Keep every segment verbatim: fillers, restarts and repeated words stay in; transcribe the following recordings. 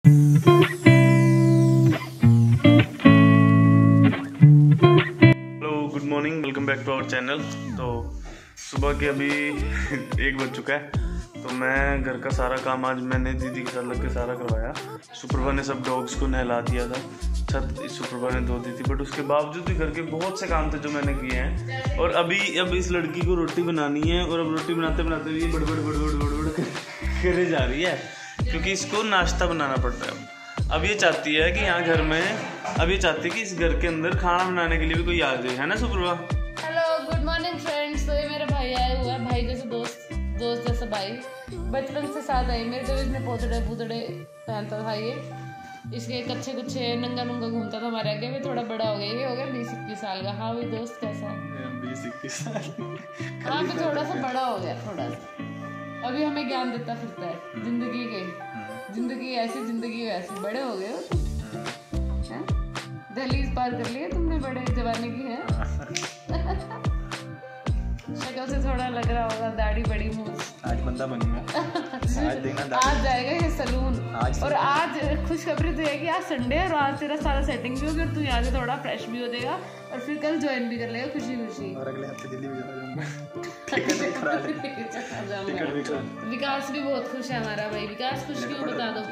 Good morning, welcome back to our channel. तो सुबह के अभी एक बज चुका है, तो मैं घर का सारा काम आज मैंने दीदी के साथ लग के सारा करवाया। सुप्रभा ने सब डॉग्स को नहला दिया था, छत सुप्रभा ने धो दी थी, बट उसके बावजूद भी घर के बहुत से काम थे जो मैंने किए हैं। और अभी अब इस लड़की को रोटी बनानी है, और अब रोटी बनाते बनाते भी बड़बड़ बड़बड़ बड़बड़ करे जा रही है, क्योंकि इसको नाश्ता बनाना पड़ता है। अब ये चाहती है कि यहाँ घर में अब ये चाहती है कि इस घर के अंदर खाना बनाने के लिए भी कोई आ जाए, है ना सुप्रभा? Hello, good morning friends. तो ये मेरा भाई आया हुआ है, भाई जैसे दोस्त दोस्त जैसा भाई, बचपन से साथ आई मेरे। जब इसमें पोतड़े पूतड़े पहनता था, ये इसके कच्चे कुच्चे नंगा नुंगा घूमता था हमारे आगे। भी थोड़ा बड़ा हो गया, ये हो गया बीस इक्कीस साल का। हाँ भाई दोस्त कैसा है? बीस इक्कीस साल। हाँ भी थोड़ा सा बड़ा हो गया, थोड़ा सा। अभी हमें ज्ञान देता फिरता है जिंदगी के, जिंदगी ऐसी जिंदगी वैसी। बड़े हो गए हो, दहलीज पार कर लिए तुमने, बड़े जमाने की है। शक्ल से थोड़ा लग रहा होगा, दाढ़ी बड़ी, मुंह। आज बंदा बन गया। आज देखना, आज जाएगा ये सलून। और आज खुशखबरी तो है कि आज संडे है और आज तेरा सारा सेटिंग भी होगी और तू यहाँ से थोड़ा फ्रेश भी हो जाएगा और फिर कल ज्वाइन भी कर लेगा खुशी खुशी। और अगले हफ्ते दिल्ली भी जाऊंगा। विकास भी बहुत खुश है हमारा भाई। विकास खुश क्यों, बता दो।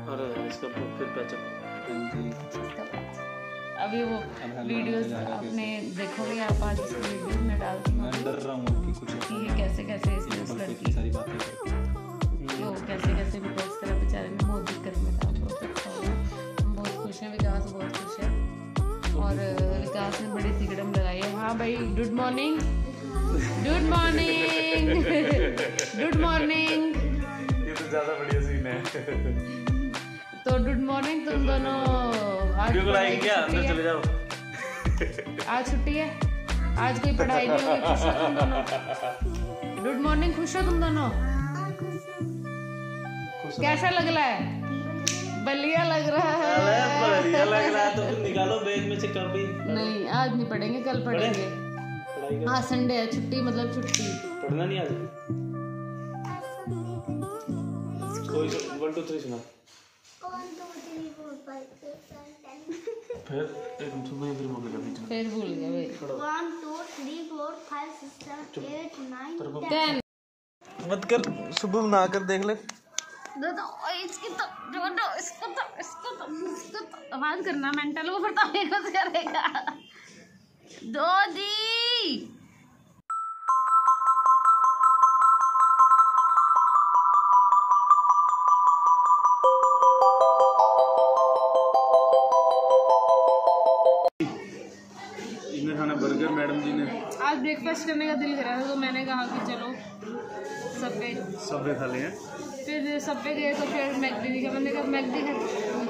अभी वो वीडियोस आपने देखोगे, आप आज इस वीडियो में डालती हूँ कि ये कैसे कैसे इसने उस लड़की सारी बातें जो कैसे कैसे विकास करा, बेचारे ने बहुत दिक्कत में था। बहुत अच्छा हुआ, हम बहुत खुश हैं, विकास बहुत खुश है। और विकास ने बड़ी तिकड़म लगाई है। हाँ भाई, good morning, good morning, good morning. ये तो ज़्यादा बढ़िया सीन है। तो गुड मॉर्निंग तुम दोनों। आज क्या अंदर चले जाओ। आज छुट्टी है, आज कोई पढ़ाई नहीं होगी। खुश हो तुम दोनों? गुड मॉर्निंग, खुश हो तुम दोनों? कैसा लग रहा है? बलिया लग रहा है। बलिया लग रहा है तो फिर निकालो बैग में से कॉपी। नहीं, आज नहीं पढ़ेंगे, कल पढ़ेंगे। हाँ संडे है, छुट्टी मतलब छुट्टी। पढ़ना नहीं आज? कोई वन टू थ्री सुना। फिर एक सुबह फिर भूल गया बीच में। फिर भूल गया भाई। One two three four five six seven eight nine ten. मत कर, सुबह ना कर देख ले। दो दो इसकी तो दो दो इसको तो इसको तो इसको तो आवाज करना मेंटल वो फिर तो कुछ करेगा। दो दी खाना बर्गर मैडम जी ने आज ब्रेकफास्ट करने का दिल करा था, तो मैंने कहा कि चलो सबवे सबवे खा लें। फिर सबवे गए तो फिर मैकडी दिखा, मैंने कहा मैकडी है।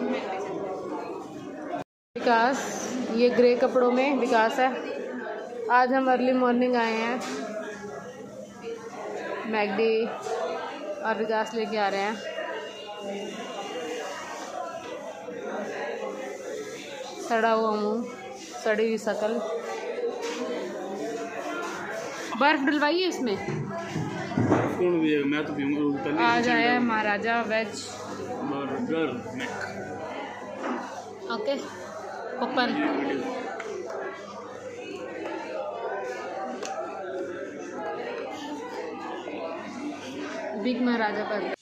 विकास, ये ग्रे कपड़ों में विकास है। आज हम अर्ली मॉर्निंग आए हैं मैकडी और विकास लेके आ रहे हैं। सड़ा हुआ मुँह, सड़ी हुई शकल। बर्फ डलवाइए इसमें। कौन भी है? मैं तो पीऊंगा। आज आया Maharaja veg burger Mac. Okay, open. Big Maharaja burger.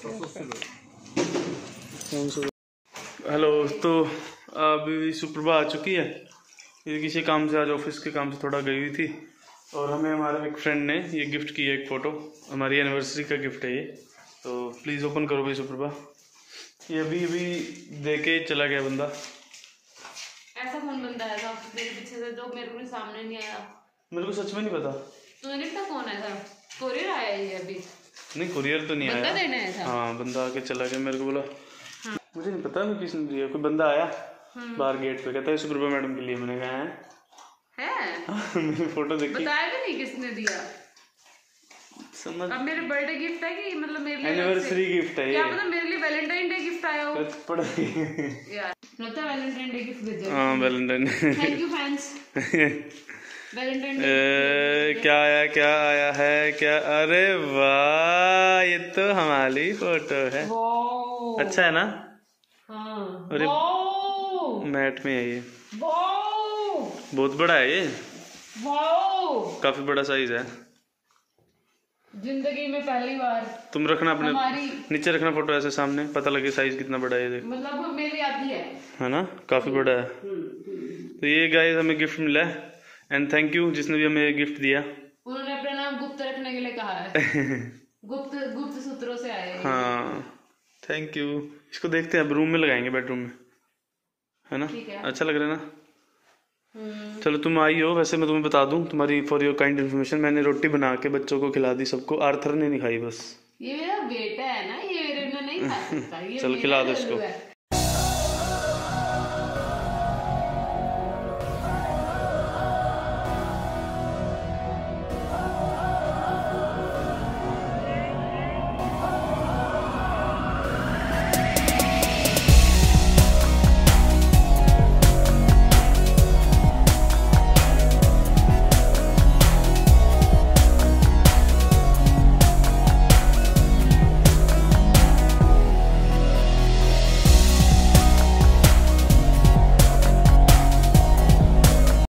Hello, तो अभी सुप्रभा आ चुकी है। ये किसी काम से, आज ऑफिस के काम से थोड़ा गई हुई थी, और हमें हमारे एक फ्रेंड ने ये गिफ्ट की है, एक फ़ोटो। हमारी एनिवर्सरी का गिफ्ट है ये। तो प्लीज़ ओपन करो भाई सुप्रभा। ये अभी अभी दे के चला गया बंदा। ऐसा कौन बंदा आया था मेरे पीछे से जो मेरे को सामने नहीं आया? मेरे को सच में नहीं पता। तुम्हें नहीं पता कौन आया था? कोरियर आया है ये अभी? नहीं, कुरियर तो नहीं बंदा आया। देने आया था। हाँ, बंदा आके चला गया। मेरे को बोला, मुझे नहीं पता मैं किसने दिया। कोई बंदा आया बाहर गेट पे, कहता है सुप्रभा मैडम के लिए। मैंने कहा है, है? मेरी फोटो देखी, बताया भी नहीं किसने दिया। समझ। अब मेरे बर्थडे गिफ्ट है कि मतलब मेरे लिए एनिवर्सरी गिफ्ट है ये। क्या पता मेरे लिए वैलेंटाइन डे गिफ्ट आया हो पड़ यार। लगता है वैलेंटाइन डे गिफ्ट भेजा। हाँ, Valentine. Thank you fans. Valentine day क्या आया, क्या आया है, क्या? अरे वाह, ये तो हमारी फोटो है। अच्छा है ना? हाँ। अरे मैट में है ये। बहुत बड़ा है ये, काफी बड़ा साइज है। जिंदगी में पहली बार। तुम रखना अपने हमारी नीचे रखना फोटो, ऐसे सामने पता लगे साइज कितना बड़ा है ये। देख, मतलब मेरी आती है है ना, काफी बड़ा है। तो ये गाइस हमें गिफ्ट मिला है, एंड थैंक यू जिसने भी हमें गिफ्ट दिया। उन्होंने अपना नाम गुप्त रखने के लिए कहा है। गुप्त गुप्त सूत्रों से आए। हाँ, थैंक यू। इसको देखते हैं, अब रूम में लगाएंगे, बेडरूम में, है ना? ठीक है। अच्छा लग रहा है ना? चलो तुम आई हो। वैसे मैं तुम्हें बता दूं, तुम्हारी फॉर योर काइंड इन्फॉर्मेशन, मैंने रोटी बना के बच्चों को खिला दी सबको। आर्थर ने नहीं खाई बस। ये मेरा बेटा है ना, ये मेरे बिना नहीं खा सकता। ये चल मेरा खिला दो लल्लू इसको। है।